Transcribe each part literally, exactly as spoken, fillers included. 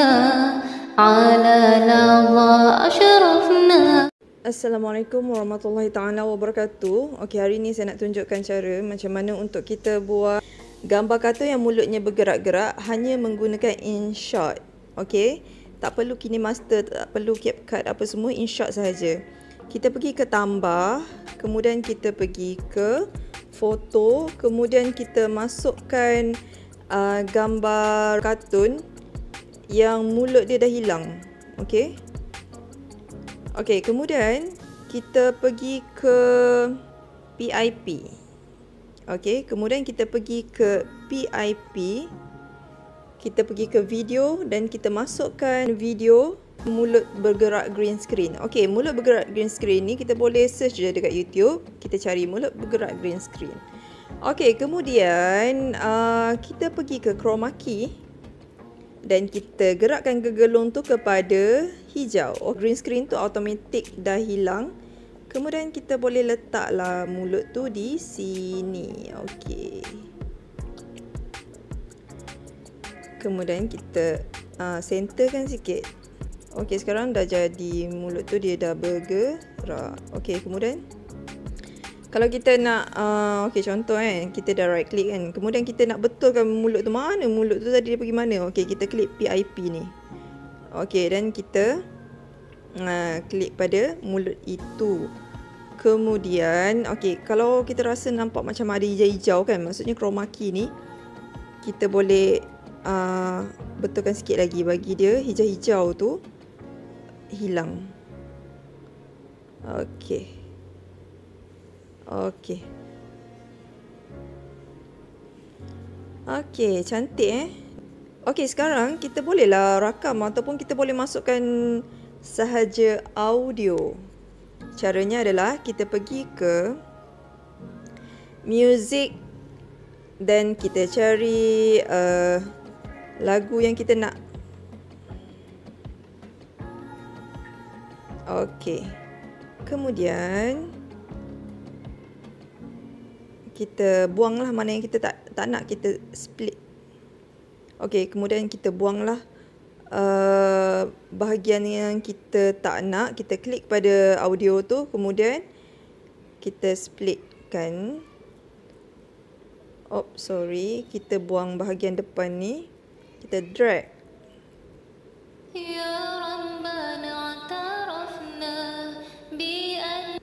على لظى أشرفنا. Assalamualaikum warahmatullahi taala wabarakatuh. Okey, hari ni saya nak tunjukkan cara macam mana untuk kita buat gambar kartun yang mulutnya bergerak-gerak hanya menggunakan INSHOT. Okey, tak perlu KineMaster, tak perlu CapCut apa semua, INSHOT sahaja. Kita pergi ke tambah, kemudian kita pergi ke foto, kemudian kita masukkan uh, gambar kartun yang mulut dia dah hilang. Okey. Okey, kemudian kita pergi ke P I P. Okey, kemudian kita pergi ke P I P. Kita pergi ke video dan kita masukkan video mulut bergerak green screen. Okey, mulut bergerak green screen ni kita boleh search je dekat YouTube. Kita cari mulut bergerak green screen. Okey, kemudian uh, kita pergi ke chroma key dan kita gerakkan gegelung tu kepada hijau. Oh, green screen tu automatik dah hilang. Kemudian kita boleh letaklah mulut tu di sini. Okey. Kemudian kita uh, centerkan sikit. Okey, sekarang dah jadi mulut tu dia dah bergerak. Okey, kemudian kalau kita nak, uh, okey contoh kan, kita dah right click kan. Kemudian kita nak betulkan mulut tu, mana mulut tu tadi dia pergi mana. Okey, kita klik P I P ni. Okey, dan kita uh, klik pada mulut itu. Kemudian, okey, kalau kita rasa nampak macam ada hijau-hijau kan, maksudnya chroma key ni, kita boleh uh, betulkan sikit lagi bagi dia hijau-hijau tu hilang. Okey. Okey. Okey, cantik eh. Okey, sekarang kita bolehlah rakam ataupun kita boleh masukkan sahaja audio. Caranya adalah kita pergi ke music dan kita cari uh, lagu yang kita nak. Okey. Kemudian kita buanglah mana yang kita tak tak nak, kita split. Okey, kemudian kita buanglah uh, bahagian yang kita tak nak, kita klik pada audio tu, kemudian kita splitkan. Oh, sorry, kita buang bahagian depan ni, kita drag. Ya Rabbana atarafna bi an.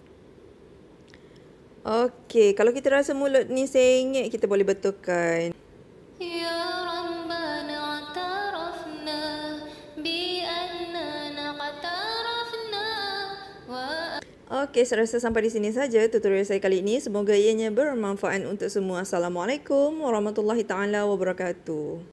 Okey, kalau kita rasa mulut ni sengit, kita boleh betulkan. Ya Rabbana atarafna bi annana qatarafna wa. Okey, saya rasa sampai di sini saja tutorial saya kali ini. Semoga ianya bermanfaat untuk semua. Assalamualaikum warahmatullahi taala wabarakatuh.